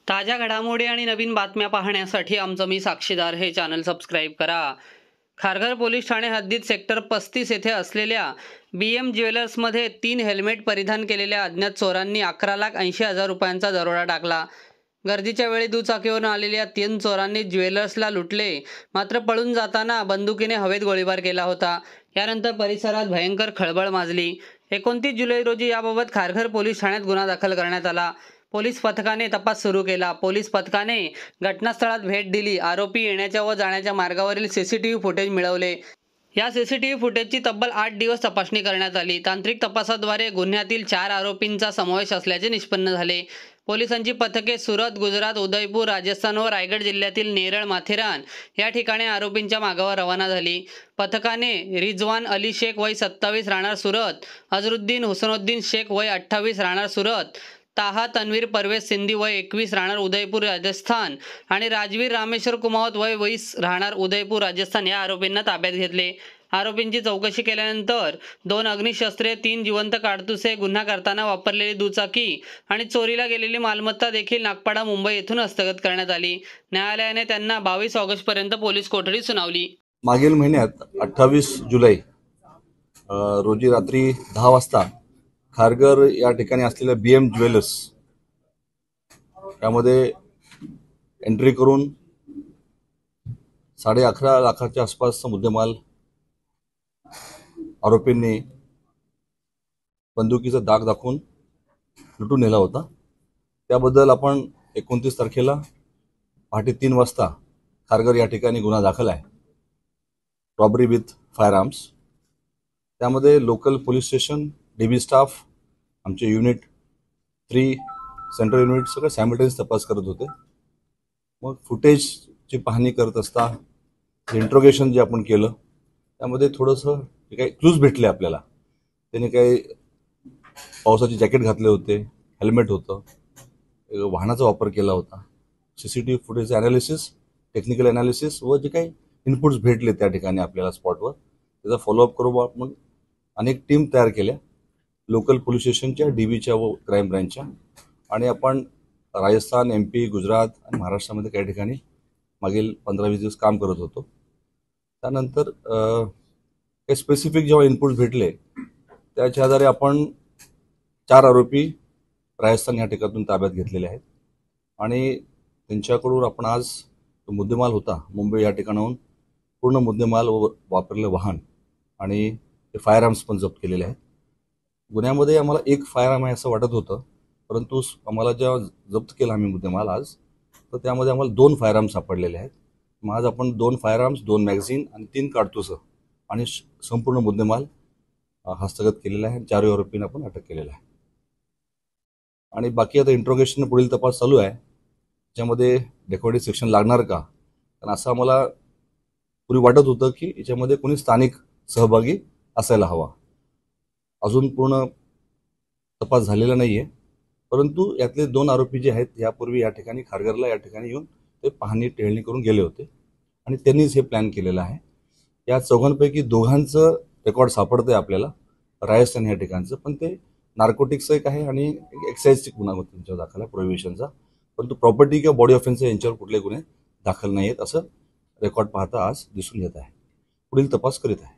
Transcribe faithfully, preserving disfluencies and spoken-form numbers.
ताज्या घडामोडी आणि नवीन बातम्या पाहण्यासाठी आमचं मी साक्षीदार हे चॅनल सबस्क्राईब करा। खारघर पोलीस ठाणे हद्दीत सेक्टर पस्तीस येथे असलेल्या बी एम ज्वेलर्समध्ये तीन हेल्मेट परिधान केलेल्या अज्ञात चोरांनी अकरा लाख ऐंशी हजार रुपयांचा दरोडा टाकला। गर्दीच्या वेळी दुचाकीवरून आलेल्या तीन चोरांनी ज्वेलर्सला लुटले, मात्र पळून जाताना बंदुकीने हवेत गोळीबार केला होता। यानंतर परिसरात भयंकर खळबळ माजली। एकोणतीस जुलै रोजी याबाबत खारघर पोलीस ठाण्यात गुन्हा दाखल करण्यात आला। पोलीस पथकाने तपास सुरू केला। पोलीस पथकाने घटनास्थळात भेट दिली। आरोपी येण्याच्या व जाण्याच्या मार्गावरील सीसीटीव्ही फुटेज मिळवले। या सीसीटीव्ही फुटेजची तब्बल आठ दिवस तपासणी करण्यात आली। तांत्रिक तपासाद्वारे गुन्ह्यातील चार आरोपींचा समावेश असल्याचे निष्पन्न झाले। पोलिसांची पथके सुरत, गुजरात, उदयपूर, राजस्थान व रायगड जिल्ह्यातील नेरळ, माथेरान या ठिकाणी आरोपींच्या मागावर रवाना झाली। पथकाने रिजवान अली शेख वय सत्तावीस राहणार सुरत, अझरुद्दीन हुसनुद्दीन शेख वय अठ्ठावीस राहणार सुरत, ताहा तन्वीर परवेज सिंधी वय एकवीस राहणार उदयपूर राजस्थान आणि राजवीर रामेश्वर कुमावत वय वीस राहणार उदयपूर राजस्थान या आरोपींना ताब्यात घेतले। आरोपींची चौकशी केल्यानंतर दोन अग्निशस्त्रे, तीन जिवंत काडतुसे, गुन्हा करताना वापरलेली दुचाकी आणि चोरीला गेलेली मालमत्ता देखील नागपाडा, मुंबई येथून हस्तगत करण्यात आली। न्यायालयाने त्यांना बावीस ऑगस्ट पर्यंत पोलीस कोठडी सुनावली। मागील महिन्यात अठ्ठावीस जुलै रोजी रात्री दहा वाजता खारघर या ठिकाणी असलेल्या बी एम ज्वेलर्स यामध्ये एंट्री करून साडे अकरा लाखाच्या आसपासचा मुद्देमाल आरोपींनी बंदुकीचा दाग दाखवून लुटून नेला होता। त्याबद्दल आपण एकोणतीस तारखेला पहाटे तीन वाजता खारघर या ठिकाणी गुन्हा दाखल आहे, रॉबरी विथ फायर आर्म्स। त्यामध्ये local police station, DB staff, आमचे युनिट थ्री, सेंट्रल युनिट सगळे सायमल्टेनियस तपास करत होते। मग फुटेजची पाहणी करत असता इंट्रोगेशन जे आपण केलं त्यामध्ये थोडंसं जे काही क्लूज भेटले आपल्याला। त्याने काही पावसाचे जॅकेट घातले होते, हेल्मेट होतं, वाहनाचा वापर केला होता। सीसीटीव्ही फुटेजचे ॲनालिसिस, टेक्निकल ॲनालिसिस व जे काही इनपुट्स भेटले त्या ठिकाणी आपल्याला स्पॉटवर, त्याचा फॉलोअप करून आपण अनेक टीम तयार केल्या, लोकल पोलीस स्टेशनच्या, डीबीच्या व क्राईम ब्रँचच्या, आणि आपण राजस्थान, एम पी, गुजरात आणि महाराष्ट्रामध्ये काही ठिकाणी मागील पंधरा वीस दिवस काम करत होतो। त्यानंतर काही स्पेसिफिक जेव्हा इनपुट्स भेटले त्याच्या आधारे आपण चार आरोपी राजस्थान या ठिकाणातून ताब्यात घेतलेले आहेत आणि त्यांच्याकडून आपण आज मुद्देमाल होता मुंबई या ठिकाणाहून पूर्ण मुद्देमाल व वापरलेलं वाहन आणि ते फायर आर्म्स पण जप्त केलेले आहेत। गुन्ह्यामध्ये आम्हाला एक फायर आर्म आहे असं वाटत होतं, परंतु आम्हाला जेव्हा जप्त केला आम्ही मुद्देमाल आज, तर त्यामध्ये आम्हाला दोन फायर आर्म्स सापडलेले आहेत। मग आज आपण दोन फायर आर्म्स, दोन मॅगझिन आणि तीन काडतुसं आणि संपूर्ण मुद्देमाल हस्तगत केलेला आहे। चारही आरोपींना आपण अटक केलेला आहे आणि बाकी आता इंट्रोगेशन पुढील तपास चालू आहे, त्याच्यामध्ये डेकोरेटिव्ह सेक्शन लागणार का, कारण असं आम्हाला पूर्वी वाटत होतं की याच्यामध्ये कोणी स्थानिक सहभागी असायला हवा। अजून पूर्ण तपास झालेला नाही आहे, परंतु यातले दोन आरोपी जे आहेत यापूर्वी या ठिकाणी खारघरला या ठिकाणी येऊन ते पाहणी टेहळणी करून गेले होते आणि त्यांनीच हे प्लॅन केलेलं आहे। या चौघांपैकी दोघांचं रेकॉर्ड सापडतंय आपल्याला, राजस्थान या ठिकाणचं, पण ते नार्कोटिक्सचं एक आहे आणि एक्साईजचा गुन्हा होता त्यांच्यावर दाखल आहे, प्रोहिबिशनचा, परंतु प्रॉपर्टी किंवा बॉडी ऑफेन्स यांच्यावर कुठले गुन्हे दाखल नाही आहेत असं रेकॉर्ड पाहता आज दिसून येत आहे। पुढील तपास करीत आहे।